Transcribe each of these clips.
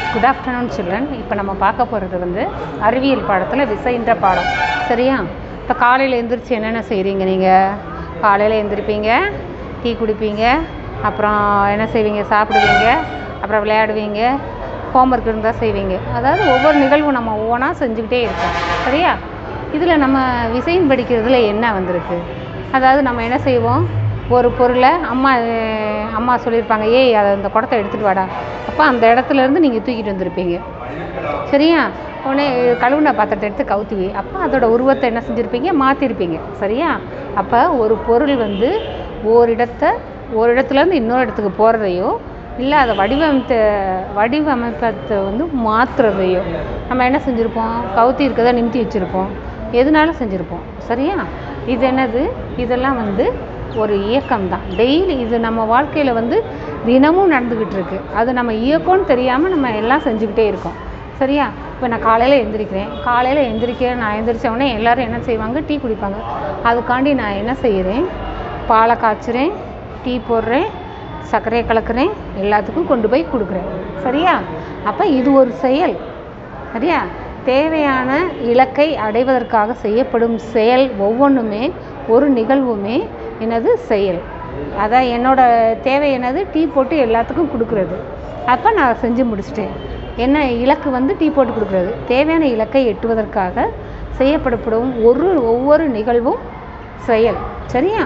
Good afternoon children. இப்போ நம்ம பார்க்க போகிறது வந்து அறிவியல் பாடத்தில் விசைன்ற பாடம். சரியா? இப்போ காலையில் எழுந்திரிச்சு என்னென்ன செய்கிறீங்க? நீங்கள் காலையில் எழுந்திரிப்பீங்க, டீ குடிப்பீங்க, அப்புறம் என்ன செய்வீங்க? சாப்பிடுவீங்க, அப்புறம் விளையாடுவீங்க, ஹோம்ஒர்க் இருந்தால் செய்வீங்க. அதாவது ஒவ்வொரு நிகழ்வும் நம்ம ஒவ்வொன்றா செஞ்சுக்கிட்டே இருக்கோம். சரியா? இதில் நம்ம விசைன்னு படிக்கிறதுல என்ன வந்திருக்கு? அதாவது நம்ம என்ன செய்வோம்? ஒரு பொருளை அம்மா சொல்லியிருப்பாங்க, ஏய் அதை அந்த குடத்தை எடுத்துகிட்டு வாடா. அப்போ அந்த இடத்துலேருந்து நீங்கள் தூக்கிட்டு வந்திருப்பீங்க. சரியா? உடனே கழுவுன பாத்திரத்தை எடுத்து கவுத்துவி. அப்போ அதோட உருவத்தை என்ன செஞ்சுருப்பீங்க? மாற்றிருப்பீங்க. சரியா? அப்போ ஒரு பொருள் வந்து ஒரு இடத்துலேருந்து இன்னொரு இடத்துக்கு போகிறதையோ இல்லை அதை வடிவமைப்பத்தை வந்து மாற்றுறதையோ நம்ம என்ன செஞ்சுருப்போம்? கவுத்தி இருக்கிறத நிமித்தி வச்சுருப்போம். எதுனாலும் செஞ்சுருப்போம். சரியா? இது என்னது? இதெல்லாம் வந்து ஒரு இயக்கம்தான். டெய்லி இது நம்ம வாழ்க்கையில் வந்து தினமும் நடந்துக்கிட்டு இருக்கு. அது நம்ம இயக்கம்னு தெரியாமல் நம்ம எல்லாம் செஞ்சுக்கிட்டே இருக்கோம். சரியா? இப்போ நான் காலையில் எந்திரிக்க நான் எந்திரிச்ச உடனே எல்லோரும் என்ன செய்வாங்க? டீ குடிப்பாங்க. அதுக்காண்டி நான் என்ன செய்கிறேன்? பாலை காய்ச்சுறேன், டீ போடுறேன், சர்க்கரையை கலக்கிறேன், எல்லாத்துக்கும் கொண்டு போய் கொடுக்குறேன். சரியா? அப்போ இது ஒரு செயல். சரியா? தேவையான இலக்கை அடைவதற்காக செய்யப்படும் செயல் ஒவ்வொன்றுமே, ஒரு நிகழ்வுமே என்னது? செயல். அதான் என்னோட தேவை என்னது? டீ போட்டு எல்லாத்துக்கும் கொடுக்குறது. அப்போ நான் செஞ்சு முடிச்சிட்டேன். என்ன இலக்கு வந்து? டீ போட்டு கொடுக்குறது. தேவையான இலக்கை எட்டுவதற்காக செய்யப்படப்படும் ஒவ்வொரு நிகழ்வும் செயல். சரியா?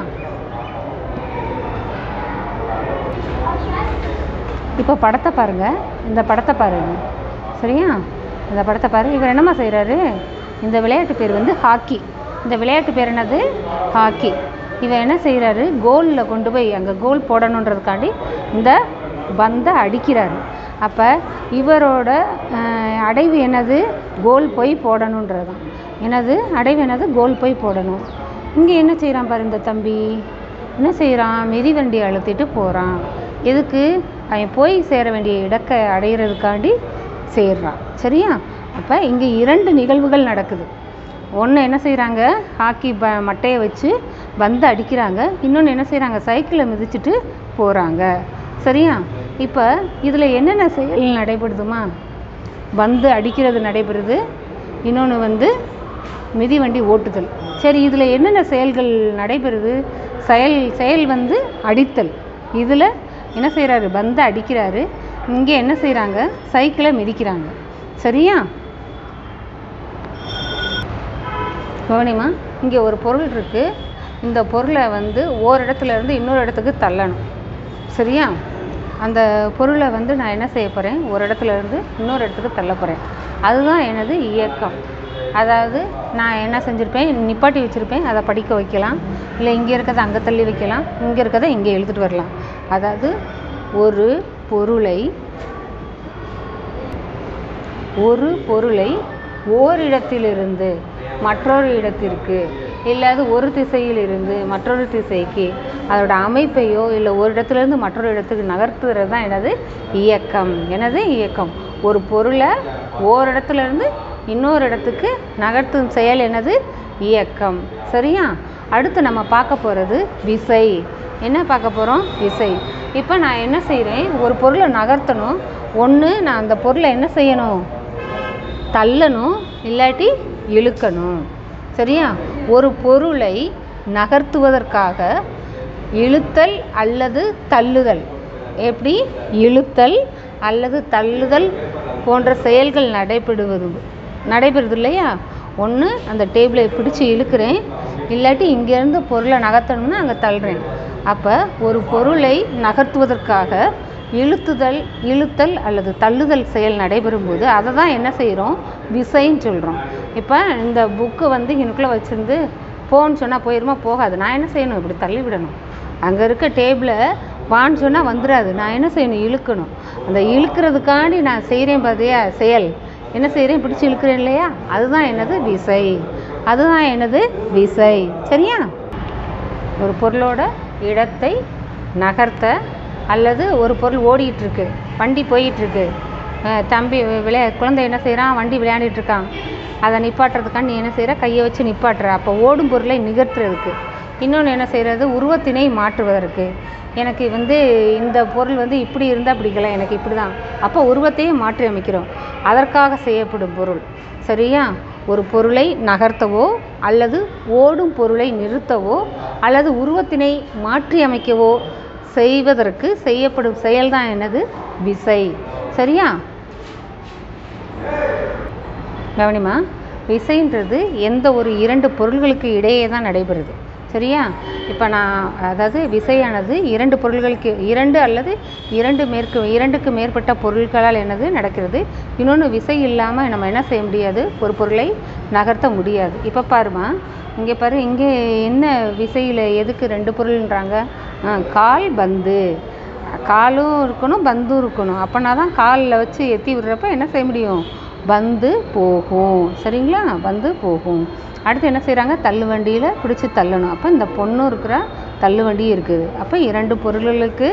இப்போ படத்தை பாருங்கள். இந்த படத்தை பாருங்கள். சரியா? இந்த படத்தை பாருங்கள். இவர் என்னம்மா செய்கிறாரு? இந்த விளையாட்டு பேர் வந்து ஹாக்கி. இந்த விளையாட்டு பேர் என்னது? ஹாக்கி. இவர் என்ன செய்கிறாரு? கோலில் கொண்டு போய் அங்கே கோல் போடணுன்றதுக்காண்டி இந்த பந்தை அடிக்கிறாரு. அப்போ இவரோட அடைவு என்னது? கோல் போய் போடணுன்றது தான். என்னது அடைவு? என்னது? கோல் போய் போடணும். இங்கே என்ன செய்கிறான் பாரு இந்த தம்பி? என்ன செய்கிறான்? மிதிவண்டி அழுத்திட்டு போகிறான். எதுக்கு? அவன் போய் சேர வேண்டிய இடத்தை அடைகிறதுக்காண்டி சேர்றான். சரியா? அப்போ இங்கே 2 நிகழ்வுகள் நடக்குது. ஒன்று என்ன செய்கிறாங்க? ஹாக்கி மட்டையை வச்சு பந்து அடிக்கிறாங்க. இன்னொன்று என்ன செய்கிறாங்க? சைக்கிளை மிதிச்சுட்டு போகிறாங்க. சரியா? இப்போ இதில் என்னென்ன செயல் நடைபெறுதுமா? பந்து அடிக்கிறது நடைபெறுது, இன்னொன்று வந்து மிதிவண்டி ஓட்டுதல். சரி, இதில் என்னென்ன செயல்கள் நடைபெறுது? செயல் வந்து அடித்தல். இதில் என்ன செய்கிறாரு? பந்து அடிக்கிறாரு. இங்கே என்ன செய்கிறாங்க? சைக்கிளை மிதிக்கிறாங்க. சரியா? கவனிமா, இங்கே ஒரு பொருள் இருக்குது. இந்த பொருளை வந்து ஓரிடத்துலேருந்து இன்னொரு இடத்துக்கு தள்ளணும். சரியா? அந்த பொருளை வந்து நான் என்ன செய்ய போகிறேன்? ஒரு இடத்துலேருந்து இன்னொரு இடத்துக்கு தள்ள போகிறேன். அதுதான் எனது இயக்கம். அதாவது நான் என்ன செஞ்சுருப்பேன்? நிப்பாட்டி வச்சுருப்பேன். அதை படிக்க வைக்கலாம், இல்லை இங்கே இருக்கிறத அங்கே தள்ளி வைக்கலாம், இங்கே இருக்கிறத இங்கே எழுதிட்டு வரலாம். அதாவது ஒரு பொருளை ஓரிடத்திலிருந்து மற்றொரு இடத்திற்கு, இல்லாது ஒரு திசையிலிருந்து மற்றொரு திசைக்கு அதோட அமைப்பையோ இல்லை ஒரு இடத்துலேருந்து மற்றொரு இடத்துக்கு நகர்த்துறது தான் எனது இயக்கம். எனது இயக்கம். ஒரு பொருளை ஓரிடத்துலேருந்து இன்னொரு இடத்துக்கு நகர்த்தும் செயல் எனது இயக்கம். சரியா? அடுத்து நம்ம பார்க்க போகிறது விசை. என்ன பார்க்க போகிறோம்? விசை. இப்போ நான் என்ன செய்கிறேன்? ஒரு பொருளை நகர்த்தணும். ஒன்று நான் அந்த பொருளை என்ன செய்யணும்? தள்ளணும், இல்லாட்டி இழுக்கணும். சரியா? ஒரு பொருளை நகர்த்துவதற்காக இழுத்தல் அல்லது தள்ளுதல். எப்படி? இழுத்தல் அல்லது தள்ளுதல் போன்ற செயல்கள் நடைபெறுது இல்லையா? ஒன்று அந்த டேபிளை பிடிச்சி இழுக்கிறேன், இல்லாட்டி இங்கேருந்து பொருளை நகர்த்தணும்னா அங்கே தள்ளுறேன். அப்போ ஒரு பொருளை நகர்த்துவதற்காக இழுத்தல் அல்லது தள்ளுதல் செயல் நடைபெறும்போது அதை தான் என்ன செய்கிறோம்? விசைன்னு சொல்கிறோம். இப்போ இந்த புக்கு வந்து இனுக்குள்ளே வச்சுருந்து போன்னு சொன்னால் போயிடுமா? போகாது. நான் என்ன செய்யணும்? இப்படி தள்ளி விடணும். அங்கே இருக்க டேபிளை வான்னு சொன்னால் வந்துடாது. நான் என்ன செய்யணும்? இழுக்கணும். அந்த இழுக்கிறதுக்காண்டி நான் செய்கிறேன் பார்த்தியா செயல். என்ன செய்கிறேன்? பிடிச்சி இழுக்கிறேன் இல்லையா? அதுதான் என்னது? விசை. அதுதான் என்னது? விசை. சரியா? ஒரு பொருளோட இடத்தை நகர்த்த, அல்லது ஒரு பொருள் ஓடிட்டுருக்கு, வண்டி போயிட்டுருக்கு, தம்பி குழந்தை என்ன செய்கிறான்? வண்டி விளையாண்டுட்டுருக்கான். அதை நிப்பாட்டுறதுக்காண்டி நீ என்ன செய்கிற? கையை வச்சு நிப்பாட்டுற. அப்போ ஓடும் பொருளை நிகர்த்துறதுக்கு இன்னொன்று என்ன செய்கிறது, உருவத்தினை மாற்றுவதற்கு. எனக்கு வந்து இந்த பொருள் வந்து இப்படி இருந்தால் பிடிக்கல, எனக்கு இப்படி தான், அப்போ உருவத்தையே மாற்றி அமைக்கிறோம். அதற்காக செய்யப்படும் பொருள். சரியா? ஒரு பொருளை நகர்த்தவோ அல்லது ஓடும் பொருளை நிறுத்தவோ அல்லது உருவத்தினை மாற்றி அமைக்கவோ செய்வதற்கு செய்யப்படும் செயல்தான் என்னது, விசை. சரியா? கவனிமா, விசைன்றது எந்த ஒரு இரண்டு பொருள்களுக்கு இடையே தான் நடைபெறுது. சரியா? இப்போ அதாவது விசையானது இரண்டு பொருள்களுக்கு, இரண்டு அல்லது இரண்டுக்கு மேற்பட்ட பொருட்களால் என்னது நடக்கிறது. இன்னொன்று, விசை இல்லாமல் நம்ம என்ன செய்ய முடியாது, ஒரு பொருளை நகர்த்த முடியாது. இப்போ பாருமா, இங்கே பாரு, இங்கே என்ன விசையில் எதுக்கு ரெண்டு பொருள்ன்றாங்க? கால் பந்து, காலும் இருக்கணும் பந்தும் இருக்கணும். அப்போனா தான் காலில் வச்சு எத்தி விடுறப்ப என்ன செய்ய முடியும், பந்து போகும். சரிங்களா? பந்து போகும். அடுத்து என்ன செய்கிறாங்க, தள்ளு வண்டியில் பிடிச்சி தள்ளணும். அப்போ இந்த பொண்ணும் இருக்கிற தள்ளு வண்டியும் இருக்குது. அப்போ இரண்டு பொருள்களுக்கு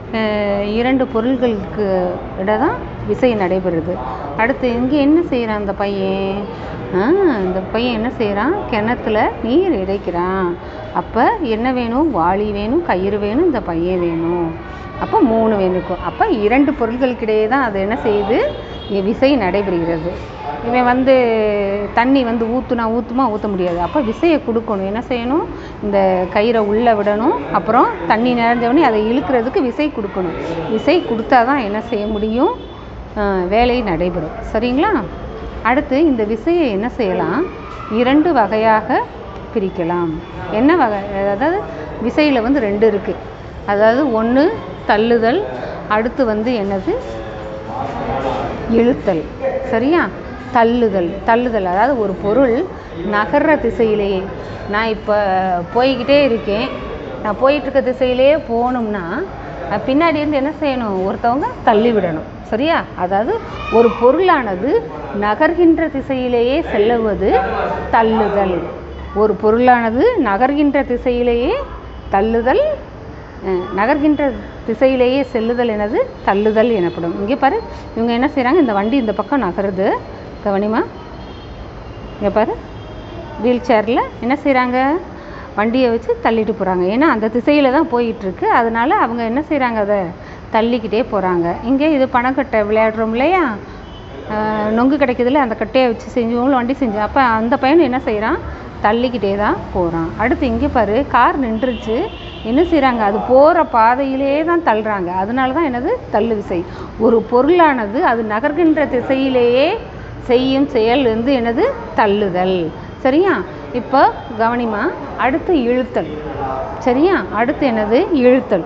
இட தான் விசை நடைபெறுது. அடுத்து இங்கே என்ன செய்கிறான் இந்த பையன்? இந்த பையன் என்ன செய்கிறான், கிணத்துல நீர் இறைக்கிறான். அப்போ என்ன வேணும், வாளி வேணும், கயிறு வேணும், இந்த பையன் வேணும். அப்போ 3 வேணுக்கும். அப்போ இரண்டு பொருட்களுக்கிடையே தான் அது என்ன செய்யுது, விசை நடைபெறுகிறது. இவன் வந்து தண்ணி வந்து ஊற்ற முடியாது. அப்போ விசையை கொடுக்கணும். என்ன செய்யணும், இந்த கயிறை உள்ளே விடணும். அப்புறம் தண்ணி நிறைஞ்சவொடனே அதை இழுக்கிறதுக்கு விசை கொடுக்கணும். விசை கொடுத்தா தான் என்ன செய்ய முடியும், வேலை நடைபெறும். சரிங்களா? அடுத்து இந்த விசையை என்ன செய்யலாம், 2 வகையாக பிரிக்கலாம். என்ன வகை, அதாவது விசையில் வந்து 2 இருக்குது. அதாவது ஒன்று தள்ளுதல், அடுத்து வந்து என்னது, இழுத்தல். சரியா? தள்ளுதல் அதாவது ஒரு பொருள் நகர்ற திசையிலேயே, நான் இப்போ போய்கிட்டே இருக்கேன், நான் போயிட்டுருக்க திசையிலேயே போகணும்னா பின்னாடி இருந்து என்ன செய்யணும், ஒருத்தவங்க தள்ளி விடணும். சரியா? அதாவது ஒரு பொருளானது நகர்கின்ற திசையிலேயே செல்லுவது தள்ளுதல். ஒரு பொருளானது நகர்கின்ற திசையிலேயே தள்ளுதல், நகர்கின்ற திசையிலேயே செல்லுதல் எனது தள்ளுதல் எனப்படும். இங்கே பாரு, இவங்க என்ன செய்கிறாங்க, இந்த வண்டி இந்த பக்கம் நகருது. கவனிமா, இங்கே பாரு, வீல் சேரில் என்ன செய்கிறாங்க, வண்டியை வச்சு தள்ளிட்டு போகிறாங்க. ஏன்னா அந்த திசையில் தான் போயிட்டுருக்கு. அதனால் அவங்க என்ன செய்கிறாங்க, அதை தள்ளிக்கிட்டே போகிறாங்க. இங்கே இது பணக்கட்டை விளையாடுறோம் இல்லையா, நொங்கு கிடைக்கிறதுல அந்த கட்டையை வச்சு செஞ்சவங்களும் வண்டி செஞ்சு, அப்போ அந்த பையன் என்ன செய்கிறான், தள்ளிக்கிட்டே தான் போகிறான். அடுத்து இங்கே பாரு, கார் நின்றுச்சு. என்ன செய்கிறாங்க, அது போகிற பாதையிலே தான் தள்ளுறாங்க. அதனால தான் என்னது, தள்ளு விசை. ஒரு பொருளானது அது நகர்கின்ற திசையிலேயே செய்யும் செயல் வந்து என்னது, தள்ளுதல். சரியா? இப்போ கவனிமா, அடுத்து இழுத்தல். சரியா? அடுத்து என்னது, இழுத்தல்.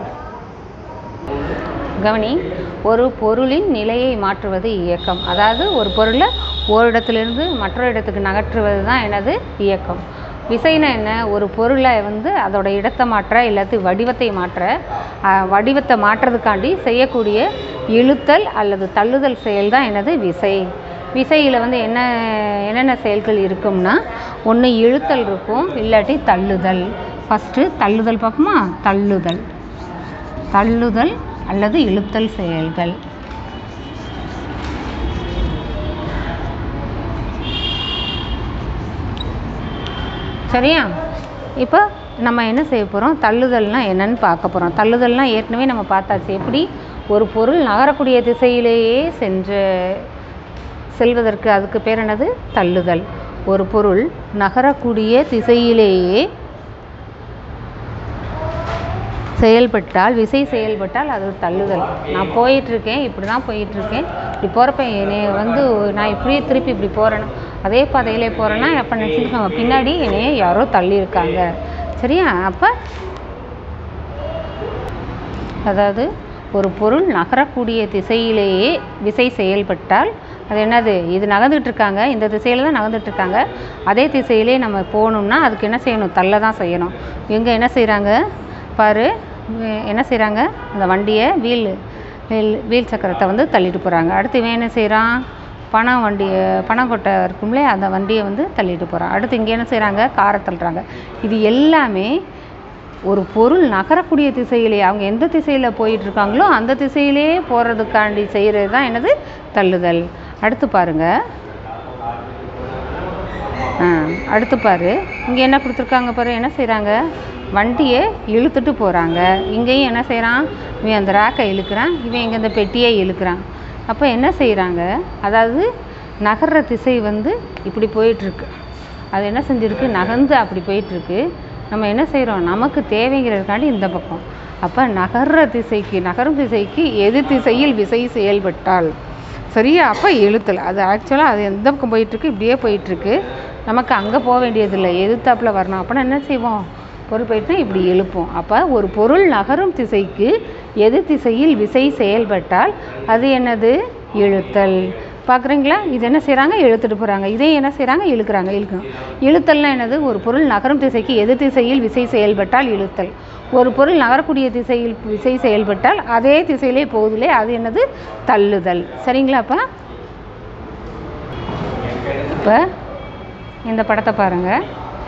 கவனி, ஒரு பொருளின் நிலையை மாற்றுவது இயக்கம். அதாவது ஒரு பொருளை ஒரு இடத்துலேருந்து மற்றொரு இடத்துக்கு நகற்றுவது தான் என்னது, இயக்கம். விசைனா என்ன, ஒரு பொருளை வந்து அதோட இடத்தை மாற்ற இல்லாட்டி வடிவத்தை மாற்றுறதுக்காண்டி செய்யக்கூடிய இழுத்தல் அல்லது தள்ளுதல் செயல் தான் என்னது, விசை. விசையில் வந்து என்னென்ன செயல்கள் இருக்கும்னா, ஒன்று இழுத்தல் இருக்கும், இல்லாட்டி தள்ளுதல். ஃபஸ்ட்டு தள்ளுதல் பார்ப்போமா, தள்ளுதல் அல்லது இழுத்தல் செயல்கள். சரியா? இப்போ நம்ம என்ன செய்ய போகிறோம், தள்ளுதல்னால் என்னன்னு பார்க்க போகிறோம். தள்ளுதல்னால் ஏற்கனவே நம்ம பார்த்தாச்சு. எப்படி ஒரு பொருள் நகரக்கூடிய திசையிலேயே செல்வதற்கு அதுக்கு பேர் என்னது, தள்ளுதல். ஒரு பொருள் நகரக்கூடிய திசையிலேயே விசை செயல்பட்டால் அது தள்ளுதல். நான் போயிட்டுருக்கேன், இப்படி தான் போயிட்டுருக்கேன், இப்படி போகிறப்ப என்னை வந்து நான் இப்படியே திருப்பி இப்படி போகிறேன்னா, அதே பாதையிலே போகிறேன்னா அப்போ நினச்சிருக்காங்க பின்னாடி என்னையே யாரோ தள்ளியிருக்காங்க. சரியா? அப்போ அதாவது ஒரு பொருள் நகரக்கூடிய திசையிலேயே விசை செயல்பட்டால் அது என்னது, இது நகர்ந்துட்டுருக்காங்க, இந்த திசையில் தான் நகர்ந்துட்டுருக்காங்க, அதே திசையிலே நம்ம போகணும்னா அதுக்கு என்ன செய்யணும், தள்ள தான் செய்யணும். இவங்க என்ன செய்கிறாங்க பாரு, என்ன செய்கிறாங்க, அந்த வண்டியை வீல் சக்கரத்தை வந்து தள்ளிட்டு போகிறாங்க. அடுத்து இவன் என்ன செய்கிறான், பணம் கொட்டை இருக்கும்லே அந்த வண்டியை வந்து தள்ளிட்டு போகிறான். அடுத்து இங்கே என்ன செய்கிறாங்க, காரை தள்ளுறாங்க. இது எல்லாமே ஒரு பொருள் நகரக்கூடிய திசையிலே, அவங்க எந்த திசையில் போயிட்டுருக்காங்களோ அந்த திசையிலே போகிறதுக்காண்டி செய்கிறது தான் என்னது, தள்ளுதல். அடுத்து பாருங்க, அடுத்து பாரு, இங்கே என்ன கொடுத்துருக்காங்க பாரு, என்ன செய்கிறாங்க, வண்டியை இழுத்துட்டு போகிறாங்க. இங்கேயும் என்ன செய்கிறான், இவன் அந்த ரேக்கை இழுக்கிறான், இவன் இங்கே இந்த பெட்டியை இழுக்கிறான். அப்போ என்ன செய்கிறாங்க, அதாவது நகர்ற திசை வந்து இப்படி போயிட்டுருக்கு. அது என்ன செஞ்சுருக்கு, நகர்ந்து அப்படி போயிட்டுருக்கு. நம்ம என்ன செய்கிறோம், நமக்கு தேவைங்கிறதுக்காண்டி இந்த பக்கம். அப்போ நகரும் திசைக்கு எதிர் திசையில் விசை செயல்பட்டால் சரியா, அப்போ இழுத்தல். அது ஆக்சுவலாக அது எந்த பக்கம் போயிட்டுருக்கு, இப்படியே போயிட்டுருக்கு. நமக்கு அங்கே போக வேண்டியதில்லை, எதிர்த்தாப்பில் வரணும். அப்போனா என்ன செய்வோம், பொருள் போயிட்டுனா இப்படி இழுப்போம். அப்போ ஒரு பொருள் நகரும் திசைக்கு எதிர் திசையில் விசை செயல்பட்டால் அது என்னது, இழுத்தல். பார்க்குறீங்களா, இது என்ன செய்கிறாங்க, இழுத்துட்டு போகிறாங்க. இதே என்ன செய்கிறாங்க, இழுக்கணும். இழுத்தல்னா என்னது, ஒரு பொருள் நகரும் திசைக்கு எதிர் திசையில் விசை செயல்பட்டால் இழுத்தல். ஒரு பொருள் நகரக்கூடிய திசையில் விசை செயல்பட்டால் அதே திசையிலே போகுதுலே, அது என்னது, தள்ளுதல். சரிங்களா. இப்போ இந்த படத்தை பாருங்கள்.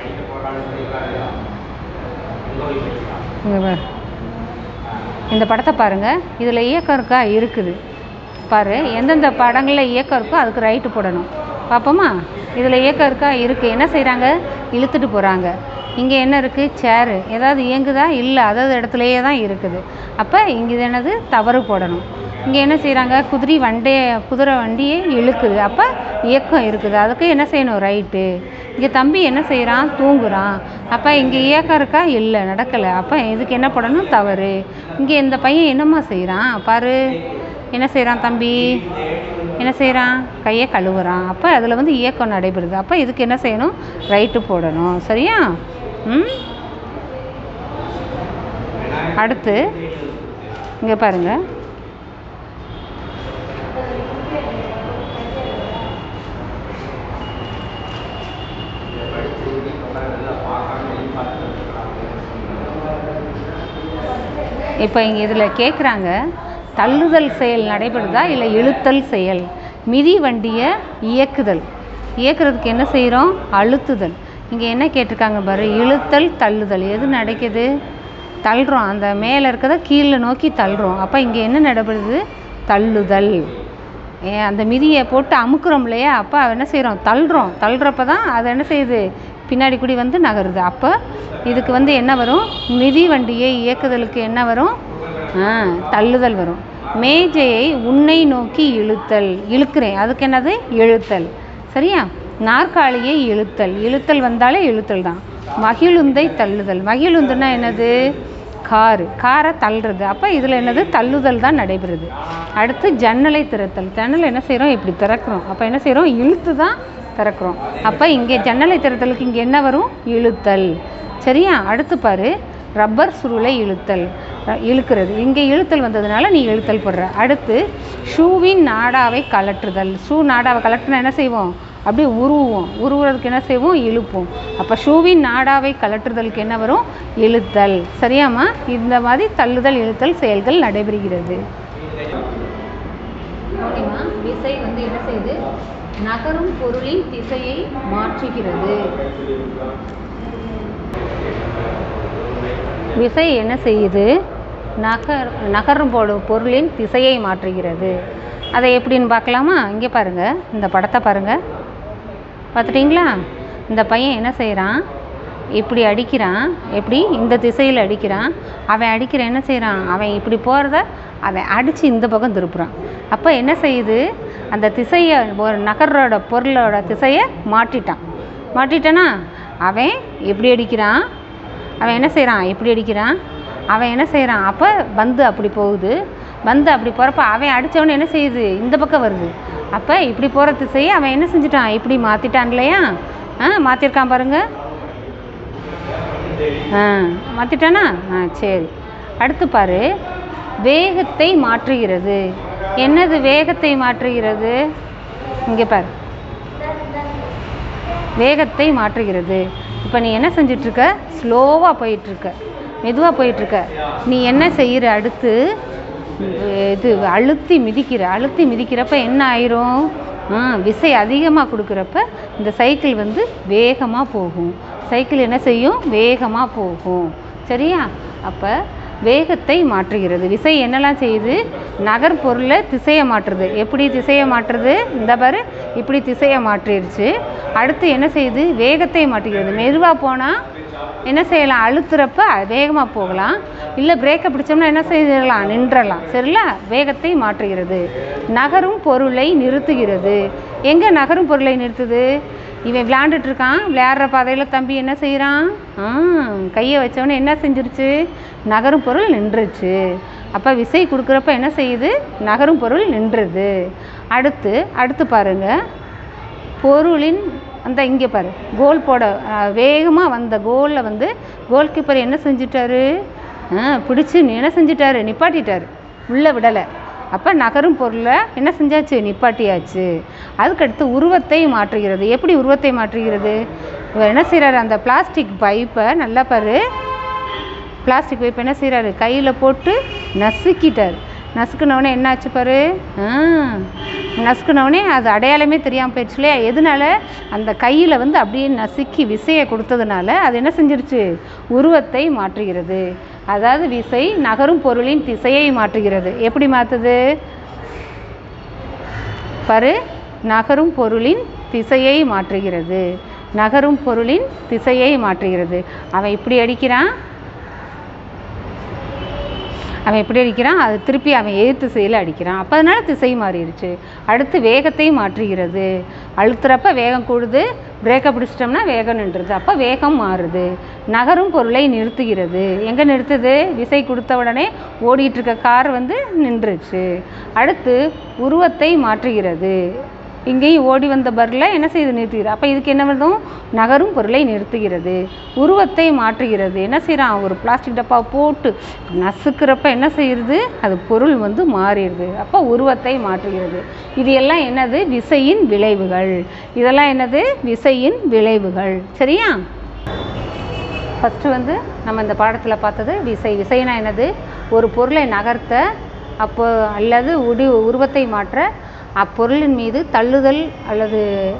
இந்த படத்தை பாருங்கள். இதில் இயக்கம் இருக்கா, இருக்குது பாரு. எந்தெந்த படங்களில் இயக்கம் இருக்கோ அதுக்கு ரைட்டு போடணும். பார்ப்போமா. இதில் இயக்கம் இருக்கா, இருக்குது. என்ன செய்கிறாங்க, இழுத்துட்டு போகிறாங்க. இங்கே என்ன இருக்குது, சேரு. ஏதாவது இயங்குதா, இல்லை, அதாவது இடத்துலையே தான் இருக்குது. அப்போ இங்கே இது என்னது, தவறு போடணும். இங்கே என்ன செய்கிறாங்க, குதிரை வண்டியே இழுக்குது. அப்போ இயக்கம் இருக்குது, அதுக்கு என்ன செய்யணும், ரைட்டு. இங்கே தம்பி என்ன செய்கிறான், தூங்குறான். அப்போ இங்கே இயக்கம் இருக்கா, இல்லை, நடக்கலை. அப்போ இதுக்கு என்ன போடணும், தவறு. இங்கே இந்த பையன் என்னம்மா செய்கிறான் பாரு, என்ன செய்கிறான் தம்பி, என்ன செய்கிறான், கையை கழுவுறான். அப்போ அதில் வந்து இயக்கம் நடைபெறுது. அப்போ இதுக்கு என்ன செய்யணும், ரைட்டு போடணும். சரியா. அடுத்து இங்கே பாருங்கள். இப்போ இங்கே இதில் கேட்குறாங்க, தள்ளுதல் செயல் நடைபெறுதா இல்லை இழுத்தல் செயல். மிதி வண்டியை இயக்குறதுக்கு என்ன செய்கிறோம், அழுத்துதல். இங்கே என்ன கேட்டிருக்காங்க பாரு, இழுத்தல் தள்ளுதல். எது நடக்குது, தள்ளுறோம். அந்த மேலே இருக்கிறத கீழே நோக்கி தள்ளுறோம். அப்போ இங்கே என்ன நடைபெறுது, தள்ளுதல். அந்த மிதியை போட்டு அமுக்குறோம் இல்லையா, அப்போ என்ன செய்கிறோம், தள்ளுறப்ப தான் அது என்ன செய்யுது, பின்னாடி கூடி வந்து நகருது. அப்போ இதுக்கு வந்து என்ன வரும், மிதி வண்டியை இயக்குதலுக்கு என்ன வரும், தள்ளுதல் வரும். மேஜையை உன்னை நோக்கி இழுக்கிறேன், அதுக்கு என்னது, இழுத்தல். சரியா. நாற்காலியை இழுத்தல் வந்தாலே இழுத்தல் தான். மகிழுந்தை தள்ளுதல். மகிழுந்துன்னா என்னது, காரை தள்ளுறது. அப்போ இதில் என்னது, தள்ளுதல் தான் நடைபெறுது. அடுத்து ஜன்னலை திறத்தல். ஜன்னல் என்ன செய்கிறோம், இப்படி திறக்கிறோம். அப்போ என்ன செய்கிறோம், இழுத்து தான் திறக்கிறோம். அப்போ இங்கே ஜன்னலை திறத்தலுக்கு இங்கே என்ன வரும், இழுத்தல். சரியா. அடுத்து பாரு, ரப்பர் சுருளை இழுக்கிறது. இங்கே இழுத்தல் வந்ததுனால நீ இழுத்தல் போடுற. அடுத்து ஷூவின் நாடாவை கலற்றுதல். ஷூ நாடாவை கலட்டுனா என்ன செய்வோம், அப்படியே உருவுறதுக்கு என்ன செய்வோம், இழுப்போம். அப்போ ஷூவின் நாடாவை கலற்றுதலுக்கு என்ன வரும், இழுத்தல். சரியாம்மா. இந்த மாதிரி தள்ளுதல் இழுத்தல் செயல்கள் நடைபெறுகிறது. விசை வந்து என்ன செய்யுது, நகரும் பொருளின் திசையை மாற்றுகிறது. விசை என்ன செய்யுது, நகரும் பொருளின் திசையை மாற்றுகிறது. அதை எப்படின்னு பார்க்கலாமா. இங்கே பாருங்கள், இந்த படத்தை பாருங்கள். பார்த்துட்டிங்களா. இந்த பையன் என்ன செய்கிறான், இப்படி அடிக்கிறான். எப்படி, இந்த திசையில் அடிக்கிறான். அவன் என்ன செய்கிறான், அவன் இப்படி போகிறத அவன் அடித்து இந்த பக்கம் திருப்புறான். அப்போ என்ன செய்யுது, அந்த திசையை, ஒரு நகரோட பொருளோட திசையை மாற்றிட்டானா. அவன் எப்படி அடிக்கிறான், அவன் என்ன செய்கிறான், இப்படி அடிக்கிறான். அவன் என்ன செய்கிறான், அப்போ பந்து அப்படி போகுது. பந்து அப்படி போகிறப்ப அவன் அடித்தவொடனே என்ன செய்யுது, இந்த பக்கம் வருது. அப்போ இப்படி போகிற திசையை அவன் என்ன செஞ்சுட்டான், இப்படி மாற்றிட்டான் இல்லையா. மாற்றிருக்கான் பாருங்கள். மாற்றிட்டானா. சரி. அடுத்து பாரு, வேகத்தை மாற்றுகிறது. என்னது வேகத்தை மாற்றுகிறது, இங்கே பாரு, வேகத்தை மாற்றுகிறது. இப்போ நீ என்ன செஞ்சிட்ருக்க, ஸ்லோவாக போயிட்டுருக்க, மெதுவாக போயிட்டுருக்க. நீ என்ன செய்கிற, அடுத்து இது அழுத்தி மிதிக்கிறப்ப என்ன ஆயிரும், விசை அதிகமாக கொடுக்குறப்ப இந்த சைக்கிள் வந்து வேகமாக போகும். சைக்கிள் என்ன செய்யும், வேகமாக போகும். சரியா. அப்போ வேகத்தை மாற்றுகிறது. விசை என்னெல்லாம் செய்யுது, நகர்பொருளை திசையை மாற்றுது. எப்படி திசையை மாற்றுது, இந்த பாரு, இப்படி திசையை மாற்றிடுச்சு. அடுத்து என்ன செய்யுது, வேகத்தை மாற்றுகிறது. மெதுவாக போனால் என்ன செய்யலாம், அழுத்துறப்ப வேகமாக போகலாம். இல்லை பிரேக்கை பிடிச்சோம்னா என்ன செய்யலாம், நின்றலாம். சரிங்களா? வேகத்தை மாற்றுகிறது. நகரும் பொருளை நிறுத்துகிறது. எங்கே நகரும் பொருளை நிறுத்துது? இவன் விளையாண்டுட்டு இருக்கான், விளையாடுற பாதையில் தம்பி என்ன செய்கிறான், கையை வச்சவொடனே என்ன செஞ்சிருச்சு, நகரும் பொருள் நின்றுச்சு. அப்போ விசை கொடுக்குறப்ப என்ன செய்யுது, நகரும் பொருள் நின்றுது. அடுத்து பாருங்கள், பொருளின் அந்த இங்கே பாரு, கோல் போட வேகமாக வந்த கோலில் வந்து கோல் கீப்பர் என்ன செஞ்சிட்டாரு, பிடிச்சி என்ன செஞ்சிட்டாரு, நிப்பாட்டிட்டார், உள்ளே விடலை. அப்போ நகரும் பொருளை என்ன செஞ்சாச்சு, நிப்பாட்டியாச்சு. அதுக்கடுத்து உருவத்தை மாற்றுகிறது. எப்படி உருவத்தை மாற்றுகிறது, இவர் என்ன செய்கிறாரு, அந்த பிளாஸ்டிக் பைப்பை நல்லா பாரு, பிளாஸ்டிக் பைப்பை என்ன செய்கிறாரு, கையில் போட்டு நசுக்கிட்டார். நசுக்குனவுடனே என்னாச்சு பாரு, நசுக்குனவுடனே அது அடையாளமே தெரியாமல் போயிடுச்சு இல்லையா? எதனால, அந்த கையில் வந்து அப்படியே நசுக்கி விசையை கொடுத்ததுனால அது என்ன செஞ்சிருச்சு, உருவத்தை மாற்றுகிறது. அதாவது விசை நகரும் பொருளின் திசையை மாற்றுகிறது. எப்படி மாற்றுது பாரு, நகரும் பொருளின் திசையை மாற்றுகிறது. நகரும் பொருளின் திசையை மாற்றுகிறது. அவன் இப்படி அடிக்கிறான், அது திருப்பி அவன் எதிர் திசையில் அடிக்கிறான். அப்போ அதனால திசை மாறிடுச்சு. அடுத்து வேகத்தை மாற்றுகிறது. அழுத்துறப்ப வேகம் கூடுது, பிரேக்கை பிடிச்சிட்டோம்னா வேகம் நின்றுது. அப்போ வேகம் மாறுது. நகரும் பொருளை நிறுத்துகிறது. எங்கே நிறுத்துது, விசை கொடுத்த உடனே ஓடிட்டு இருக்க கார் வந்து நின்றுச்சு. அடுத்து உருவத்தை மாற்றுகிறது. இங்கேயும் ஓடி வந்த பர்ல என்ன செய்யுது, நிறுத்துகிறது. அப்போ இதுக்கு என்ன வருதும், நகரும் பொருளை நிறுத்துகிறது. உருவத்தை மாற்றுகிறது. என்ன செய்கிறான், ஒரு பிளாஸ்டிக் டப்பா போட்டு நசுக்கிறப்ப என்ன செய்யுது, அது பொருள் வந்து மாறிடுது. அப்போ உருவத்தை மாற்றுகிறது. இது எல்லாம் என்னது, விசையின் விளைவுகள். இதெல்லாம் என்னது, விசையின் விளைவுகள். சரியா? ஃபஸ்ட்டு வந்து நம்ம இந்த பாடத்தில் பார்த்தது விசைனா என்னது, ஒரு பொருளை நகர்த்த அப்போ அல்லது உருவத்தை மாற்ற அப்பொருளின் மீது தள்ளுதல் அல்லது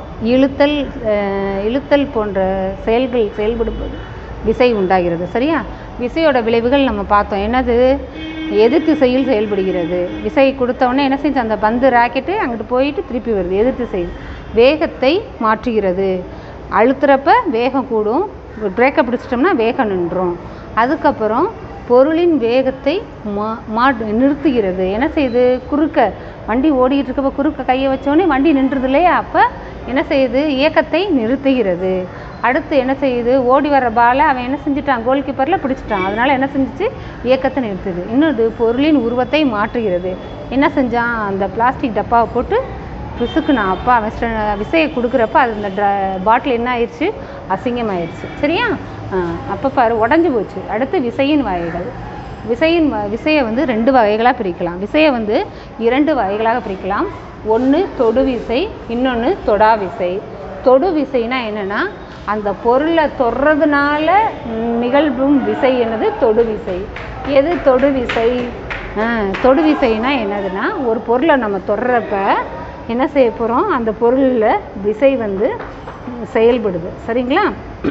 இழுத்தல் போன்ற செயல்கள் செயல்படும்போது விசை உண்டாகிறது. சரியா? விசையோட விளைவுகள் நம்ம பார்த்தோம். என்னது, எதிர் திசையில் செயல்படுகிறது. விசை கொடுத்தவொடனே என்ன செஞ்சு, அந்த பந்து ராக்கெட்டு அங்கிட்டு போயிட்டு திருப்பி வருது, எதிர் திசையில். வேகத்தை மாற்றுகிறது. அழுத்துறப்ப வேகம் கூடும், பிரேக்கை பிடிச்சிட்டோம்னா வேகம் நின்றும். அதுக்கப்புறம் பொருளின் வேகத்தை நிறுத்துகிறது. என்ன செய்யுது, குறுக்க வண்டி ஓடிக்கிட்டு இருக்கப்போ குறுக்க கையை வச்சோடனே வண்டி நின்றுது இல்லையா? அப்போ என்ன செய்யுது, இயக்கத்தை நிறுத்துகிறது. அடுத்து என்ன செய்யுது, ஓடி வர பாலை அவன் என்ன செஞ்சுட்டான், கோல் கீப்பரில் பிடிச்சிட்டான். அதனால் என்ன செஞ்சிச்சு, இயக்கத்தை நிறுத்துது. இன்னொரு பொருளின் உருவத்தை மாற்றுகிறது. என்ன செஞ்சான், அந்த பிளாஸ்டிக் டப்பாவை போட்டு பிசுக்குனா. அப்போ அவன் விசையை கொடுக்குறப்ப அது அந்த பாட்டில் என்ன ஆயிடுச்சு, அசிங்கமாயிடுச்சு. சரியா? அப்போ பாரு, உடஞ்சி போச்சு. அடுத்து விசையின் வகைகள். விசையை வந்து 2 வகைகளாக பிரிக்கலாம். விசையை வந்து 2 வகைகளாக பிரிக்கலாம். ஒன்று தொடு விசை, இன்னொன்று தொடா விசை. தொடு விசைனா என்னென்னா, அந்த பொருளை தொடுறதுனால நிகழ்வும் விசை என்னது, தொடு விசை. எது தொடு விசை? தொடு விசைனா என்னதுன்னா, ஒரு பொருளை நம்ம தொடுறப்ப என்ன செய்ய போகிறோம், அந்த பொருளில் விசை வந்து செயல்படுது. சரிங்களா?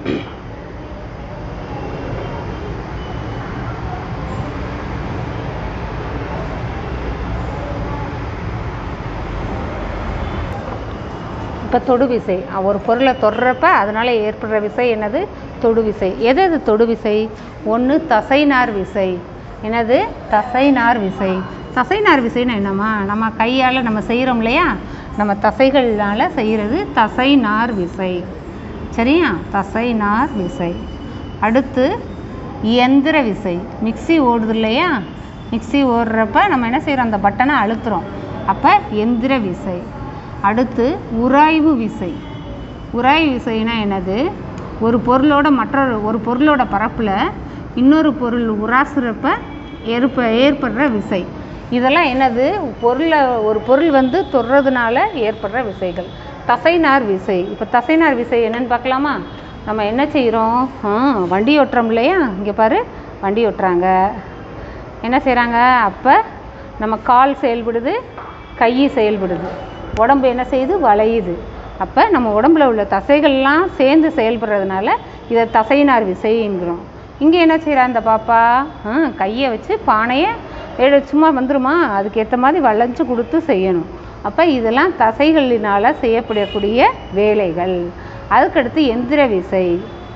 இப்போ தொடு விசை, ஒரு பொருளை தொடுறப்ப அதனால் ஏற்படுற விசை என்னது, தொடு விசை. எது தொடு விசை? ஒன்று தசைநார் விசை. என்னது, தசைநார் விசை. தசைநார் விசைன்னு என்னம்மா, நம்ம கையால் நம்ம செய்கிறோம் இல்லையா, நம்ம தசைகள்னால் செய்கிறது தசைநார் விசை. சரியா? தசைநார் விசை. அடுத்து இயந்திர விசை. மிக்சி ஓடுது இல்லையா, மிக்சி ஓடுறப்ப நம்ம என்ன செய்கிறோம், அந்த பட்டனை அழுத்துறோம். அப்போ எந்திர விசை. அடுத்து உராய்வு விசை. உராய்வு விசைனா என்னது, ஒரு பொருளோட பரப்பில் இன்னொரு பொருள் உராசுறப்ப ஏற்படுற விசை. இதெல்லாம் என்னது, ஒரு பொருள் வந்து தொடுறதுனால ஏற்படுற விசைகள். தசைநார் விசை. இப்போ தசைநார் விசை என்னன்னு பார்க்கலாமா? நம்ம என்ன செய்கிறோம், வண்டி ஓட்டுறோம் இல்லையா, இங்கே பாரு, வண்டி ஓட்டுறாங்க. என்ன செய்கிறாங்க, அப்போ நம்ம கால் செயல்படுது, கை செயல்படுது, உடம்பு என்ன செய்யுது, வளையுது. அப்போ நம்ம உடம்புல உள்ள தசைகள்லாம் சேர்ந்து செயல்படுறதுனால இதை தசைநார் விசைங்கிறோம். இங்கே என்ன செய்கிறா அந்த பாப்பா, கையை வச்சு பானையை சும்மா வந்துருமா, அதுக்கு ஏற்ற மாதிரி வளைஞ்சு கொடுத்து செய்யணும். அப்போ இதெல்லாம் தசைகளினால் செய்யப்படக்கூடிய வேலைகள். அதுக்கடுத்து எந்திர விசை.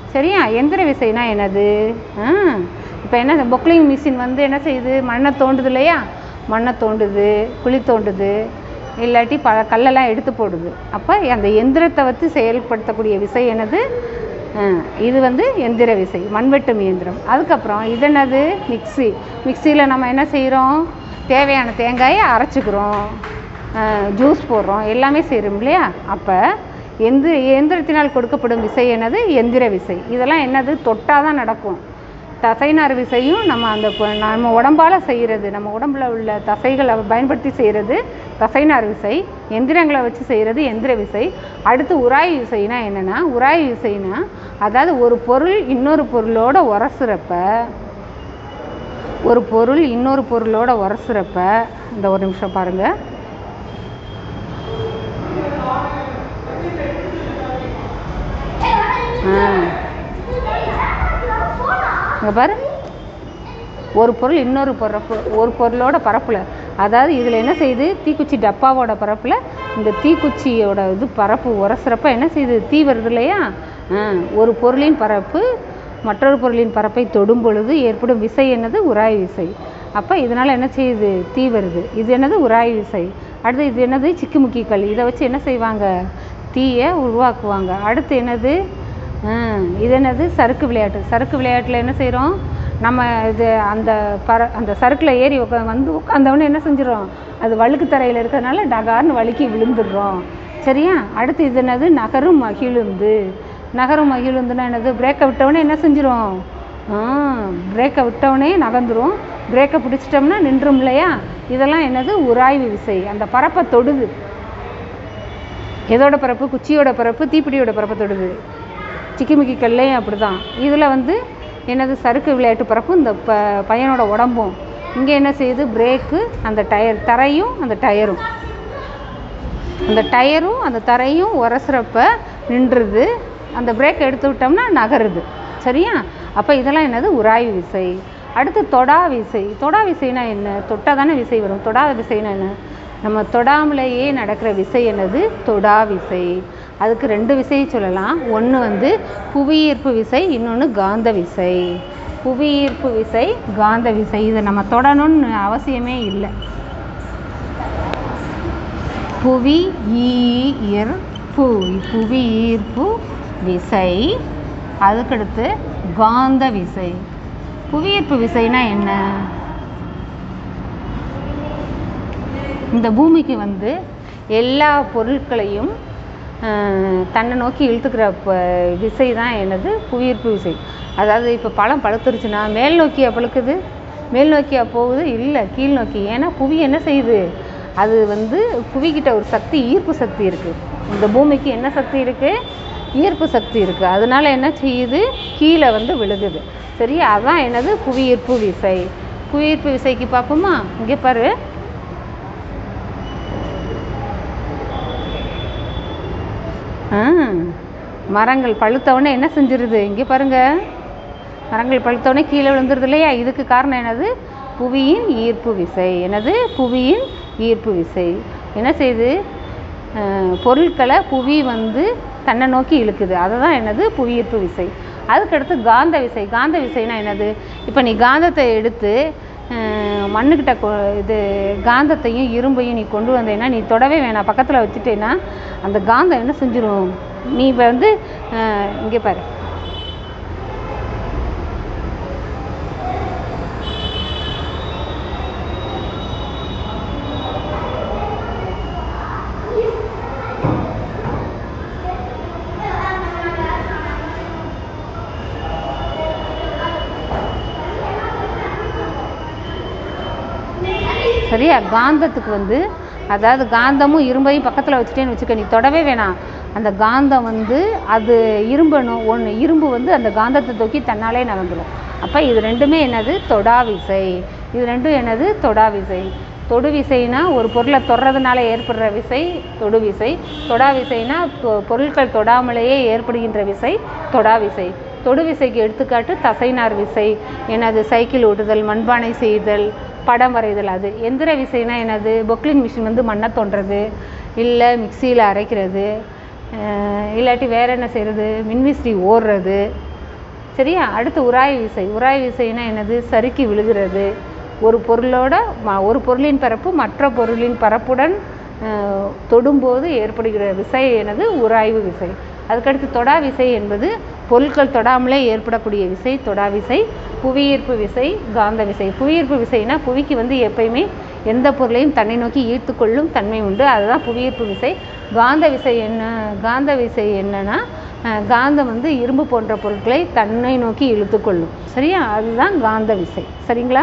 சரியா? எந்திர விசைனா என்னது? இப்போ என்ன பொக்லிங் மிஷின் வந்து என்ன செய்யுது? மண்ணை தோண்டுது இல்லையா? மண்ணை தோண்டுது, குழி தோண்டுது, இல்லாட்டி கல்லெல்லாம் எடுத்து போடுது. அப்போ அந்த எந்திரத்தை வச்சு செயல்படுத்தக்கூடிய விசை என்னது? இது வந்து எந்திர விசை, மண்வெட்டும் இயந்திரம். அதுக்கப்புறம் இது என்னது? மிக்சியில் நம்ம என்ன செய்கிறோம்? தேவையான தேங்காயை அரைச்சிக்கிறோம், ஜூஸ் போடுறோம், எல்லாமே செய்கிறோம் இல்லையா? அப்போ எந்திரத்தினால் கொடுக்கப்படும் விசை என்னது? எந்திர விசை. இதெல்லாம் என்னது? தொட்டால் தான் நடக்கும். தசைநார் விசையும் நம்ம உடம்பால் செய்கிறது, நம்ம உடம்புல உள்ள தசைகளை பயன்படுத்தி செய்கிறது தசைநார் விசை. எந்திரங்களை வச்சு செய்கிறது எந்திர விசை. அடுத்து உராய்வு விசைனா என்னென்னா, உராய்வு விசைனா அதாவது ஒரு பொருள் இன்னொரு பொருளோட உரசுறப்ப இந்த ஒரு நிமிஷம் பாருங்கள். இங்கே பாரு, ஒரு பொருள் இன்னொரு ஒரு பொருளோட பரப்பில், அதாவது இதில் என்ன செய்யுது? தீக்குச்சி டப்பாவோட பரப்பில் இந்த தீக்குச்சியோட பரப்பு உரசுறப்ப என்ன செய்யுது? தீ வருது இல்லையா? ஒரு பொருளின் பரப்பு மற்றொரு பொருளின் பரப்பை தொடும் பொழுது ஏற்படும் விசை என்னது? உராய்வு விசை. அப்போ இதனால் என்ன செய்யுது? தீ வருது. இது என்னது? உராய்வு விசை. அடுத்து இது என்னது? சிக்குமுக்கி கல். இதை வச்சு என்ன செய்வாங்க? தீயை உருவாக்குவாங்க. அடுத்து என்னது? இது என்னது? சறுக்கு விளையாட்டு. சறுக்கு விளையாட்டில் என்ன செய்கிறோம்? நம்ம இது அந்த சறுக்கில் ஏறி உட்காந்தவொடனே என்ன செஞ்சிடும்? அது வழுக்கு தரையில் இருக்கிறதுனால டகார்னு வழுக்கி விழுந்துடுறோம். சரியா? அடுத்து இது என்னது? நகரும் மகிழுந்து. நகரும் மகிழுந்துன்னா என்னது? பிரேக்கை விட்டவுடனே என்ன செஞ்சிடும்? பிரேக்கை விட்டவுடனே நகர்ந்துடும். பிரேக்கை பிடிச்சிட்டோம்னா நின்றும் இல்லையா? இதெல்லாம் என்னது? உராய்வு விசை. அந்த பரப்பை தொடுது. எதோட பரப்பு? குச்சியோட பரப்பு, தீப்பிடியோட பரப்பை தொடுது. சிக்கிமிக்கி கல்லையும் அப்படி தான். இதில் வந்து என்னது? சறுக்கு விளையாட்டு பரப்பும் இந்த பையனோட உடம்பும். இங்கே என்ன செய்யுது? பிரேக்கு, அந்த தரையும் அந்த தரையும் உரசுறப்ப நின்றுது. அந்த பிரேக் எடுத்து விட்டோம்னா நகருது. சரியா? அப்போ இதெல்லாம் என்னது? உராய்வு விசை. அடுத்து தொடா விசை. தொடா விசைனா என்ன? தொட்டால் தானே விசை வரும். தொடாத விசைனா என்ன? நம்ம தொடாமலேயே நடக்கிற விசை என்னது? தொடா விசை. அதுக்கு ரெண்டு விசையை சொல்லலாம். ஒன்று வந்து புவியீர்ப்பு விசை, இன்னொன்று காந்த விசை. புவியீர்ப்பு விசை, காந்த விசை. இதை நம்ம தொடணும்னு அவசியமே இல்லை. புவியீர்ப்பு விசை, அதுக்கடுத்து காந்த விசை. புவியீர்ப்பு விசைனா என்ன? இந்த பூமிக்கு வந்து எல்லா பொருட்களையும் தன்னை நோக்கி இழுத்துக்கிற விசை தான் என்னது? புவியீர்ப்பு விசை. அதாவது இப்போ பழம் பழுத்துருச்சுன்னா மேல் நோக்கியா பழுக்குது? மேல் நோக்கியா போகுது? இல்லை, கீழ் நோக்கி. ஏன்னா புவி என்ன செய்யுது? அது வந்து புவிக்கிட்ட ஒரு சக்தி, ஈர்ப்பு சக்தி இருக்குது. இந்த பூமிக்கு என்ன சக்தி இருக்குது? ஈர்ப்பு சக்தி இருக்குது. அதனால என்ன செய்யுது? கீழே வந்து விழுகுது. சரியா? அதான் என்னது? புவியீர்ப்பு விசை. புவியீர்ப்பு விசைக்கு பார்ப்போமா? இங்கே பாரு, மரங்கள் பழுத்தவுடனே என்ன செஞ்சிருது? இங்கே பாருங்க, மரங்கள் பழுத்தவுடனே கீழே விழுந்துருது இல்லையா? இதுக்கு காரணம் என்னது? புவியின் ஈர்ப்பு விசை. என்னது? புவியின் ஈர்ப்பு விசை என்ன செய்யுது? பொருட்களை புவி வந்து தன்னை நோக்கி இழுக்குது. அதுதான் என்னது? புவியீர்ப்பு விசை. அதுக்கடுத்து காந்த விசை. காந்த விசைனா என்னது? இப்போ நீ காந்தத்தை எடுத்து மண்ணுக்கிட்ட காந்தத்தையும் இரும்பையும் நீ கொண்டு வந்தேன்னா, நீ தொடவே வேணாம், பக்கத்தில் வச்சுட்டேன்னா அந்த காந்தம் என்ன செஞ்சிடும்? நீ வந்து இங்கே பாரு, சரியா? காந்தத்துக்கு வந்து அதாவது காந்தமும் இரும்பையும் பக்கத்தில் வச்சுட்டேன்னு வச்சுக்க, நீ தொடவே வேணாம். அந்த காந்தம் வந்து அது இரும்பு வந்து அந்த காந்தத்தை தூக்கி தன்னாலே நகர்ந்துடும். அப்போ இது ரெண்டுமே என்னது? தொடா விசை. இது ரெண்டும் என்னது? தொடா விசை. தொடு விசைனா ஒரு பொருளை தொடுறதுனால ஏற்படுற விசை தொடு விசை. தொடா விசைனா பொருட்கள் தொடாமலேயே ஏற்படுகின்ற விசை தொடா விசை. தொடு விசைக்கு எடுத்துக்காட்டு தசைநார் விசை. என்னது? சைக்கிள் ஓட்டுதல், மண்பானை செய்தல், படம் வரைதல். அது எந்திர விசைனா என்னது? பொக்லிங் மிஷின் வந்து மண்ணை தோன்றது, இல்லை மிக்சியில் அரைக்கிறது, இல்லாட்டி வேறு என்ன செய்கிறது? மின்விசிறி ஓடுறது, சரியா? அடுத்து உராய்வு விசை. உராய்வு விசைனா என்னது? சறுக்கி விழுகிறது. ஒரு பொருளின் பரப்பு மற்ற பொருளின் பரப்புடன் தொடும்போது ஏற்படுகிற விசை எனது உராய்வு விசை. அதுக்கடுத்து தொடா விசை என்பது பொருட்கள் தொடாமலே ஏற்படக்கூடிய விசை தொடா விசை. புவியீர்ப்பு விசை, காந்த விசை. புவியீர்ப்பு விசைனா புவிக்கு வந்து எப்பயுமே எந்த பொருளையும் தன்னை நோக்கி ஈர்த்து கொள்ளும் தன்மை உண்டு, அதுதான் புவியீர்ப்பு விசை. காந்த விசை காந்த விசை என்னன்னா காந்தம் வந்து இரும்பு போன்ற பொருட்களை தன்னை நோக்கி இழுத்து கொள்ளும். சரியா? அதுதான் காந்த விசை. சரிங்களா?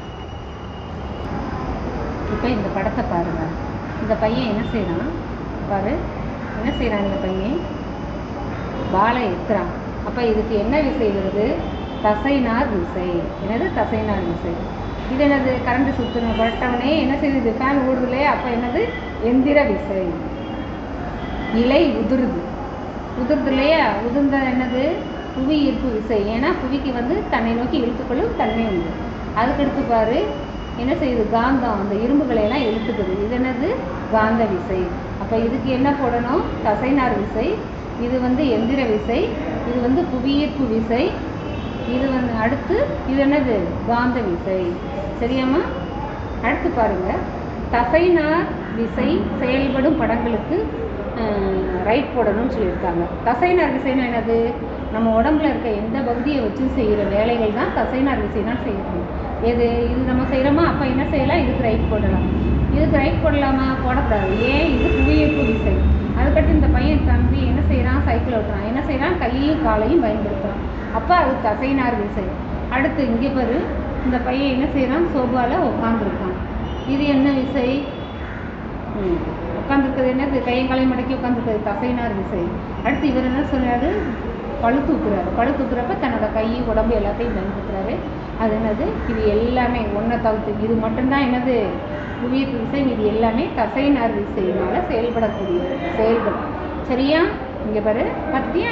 இப்போ இந்த படத்தை பாருங்க. இந்த பையன் என்ன செய்யறான் பாரு, என்ன செய்யறான் இந்த பையன்? பாலை எத்துறான். அப்போ இதுக்கு என்ன விசை வருது? தசைநார் விசை. என்னது? தசைநார் விசை. இது என்னது? கரண்ட் சுற்றுன பட்டவனே என்ன செய்யுது? ஃபேன் ஓடுதுலையே, அப்போ என்னது? எந்திர விசை. இலை உதிருது இல்லையா? உதிர்ந்த என்னது? புவி ஈர்ப்பு விசை. ஏன்னா புவிக்கு வந்து தன்னை நோக்கி இழுத்துக்கொள்ளும் தன்மை உண்டு. அதுக்கடுத்து பாரு என்ன செய்யுது? காந்தம் அந்த இரும்புகளை எல்லாம் இழுத்துக்குது. இது என்னது? காந்த விசை. அப்போ இதுக்கு என்ன போடணும்? தசைநார் விசை. இது வந்து எந்திர விசை. இது வந்து புவியீர்ப்பு விசை. இது வந்து அடுத்து இது என்னது? காந்த விசை. சரியாம்மா? அடுத்து பாருங்க, தசைநார் விசை செயல்படும் படங்களுக்கு ரைட் போடணும்னு சொல்லியிருக்காங்க. தசைநார் விசைனா என்னது? நம்ம உடம்புல இருக்க எந்த பகுதியை வச்சு செய்கிற வேலைகள் தான் தசைநார் விசைனா செய்யணும். இது நம்ம செய்கிறோமா? அப்போ என்ன செய்யலாம்? இதுக்கு ரைட் போடலாம். இதுக்கு ரைட் போடலாமா? போடக்கூடாது. ஏன்? இது புவியீர்ப்பு விசை. அதுக்கடுத்து இந்த பையன் தம்பி என்ன செய்கிறான்? சைக்கிள் ஓட்டுறான். என்ன செய்கிறான்? கையையும் காலையும் பயன்படுத்துகிறான். அப்போ அது தசைநார் விசை. அடுத்து இங்கே பாரு, இந்த பையன் என்ன செய்கிறான்? சோபாவில் உட்காந்துருக்கான். இது என்ன விசை? உட்காந்துருக்குது என்னது? கையங்காலையும் மடக்கி உட்காந்துருக்குது, தசைநார் விசை. அடுத்து இவர் என்ன சொல்கிறாரு? பழு தூக்குறாரு. பழு தூக்குறப்ப தன்னோட கை உடம்பு எல்லாத்தையும் பயன்படுத்துகிறாரு. அது என்னது? இது எல்லாமே ஒன்றை தவிர்த்து இது மட்டும்தான் என்னது? புவியீர்ப்பு விசை. இது எல்லாமே தசைநார் விசையினால் செயல்படும். சரியா? இங்கே பாரு, பார்த்தியா?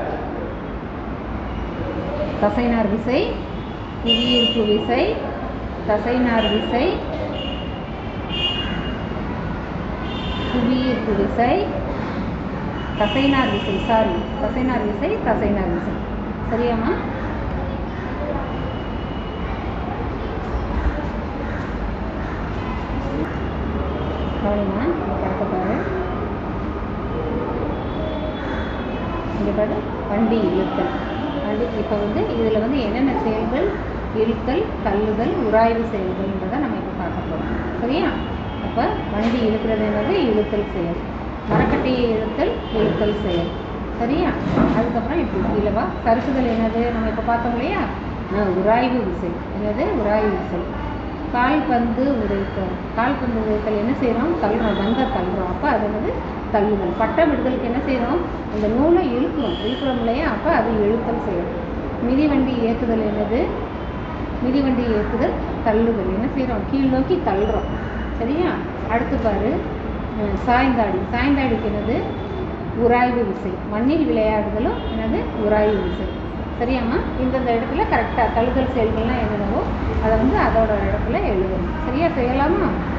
தசைநார் விசை, புவியீர்ப்பு விசை, தசைநார் விசை, புவியீர்ப்பு விசை, தசைநார் விசை. தசைநார் விசை, தசைநார் விசை. சரியாம்மா? கவனிமா, படத்தை பாரு. இங்கே பாரு, வண்டி இழுத்தல். இப்போ வந்து இதில் வந்து என்னென்ன செயல்கள்? இழுத்தல், தள்ளுதல், உராய்வு செயல்கள்ன்றதை நம்ம இப்போ பார்க்க போகிறோம். சரியா? அப்போ வண்டி இழுக்கிறது என்னது? இழுத்தல் செயல். மரக்கட்டையை இழுத்தல் செயல். சரியா? அதுக்கப்புறம் இப்போ கீழவா சறுக்குதல் என்னது? நம்ம இப்போ பார்த்தோம் இல்லையா? உராய்வு விசை. என்னது? உராய்வு விசை. கால்பந்து உதைத்தல் என்ன செய்கிறோம்? தள்ளுறோம், பந்தை தள்ளுறோம். அப்போ அது என்னது? தள்ளுதல். பட்டம் விடுதலுக்கு என்ன செய்கிறோம்? அந்த நூலை இழுக்கிறோம் இல்லையா? அப்போ அது இழுத்தல் செயல். மிதிவண்டி இயக்குதல் என்னது? மிதிவண்டி இயக்குதல் தள்ளுதல். என்ன செய்கிறோம்? கீழ் நோக்கி தள்ளுறோம். சரியா? அடுத்து பாரு, சாய்ந்தாடிக்கு என்னது? உராய்வு விசை. மண்ணில் விளையாடுதலும் என்னது? உராய்வு விசை. சரியாம்மா? இந்தந்த இடத்துல கரெக்டாக தள்ளுதல் செயல்கள்லாம் எழுதணும். அதை வந்து அதோட இடத்துல எழுதணும். சரியா? செய்யலாமா?